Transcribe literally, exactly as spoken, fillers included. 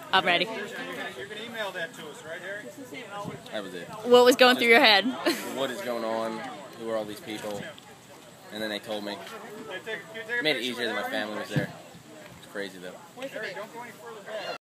I'm ready. You're gonna email that to us, right, Harry? That was it. What was going through your head? What is going on? Who are all these people? And then they told me. It made it easier that my family was there. It's crazy though. Harry, don't go any further back.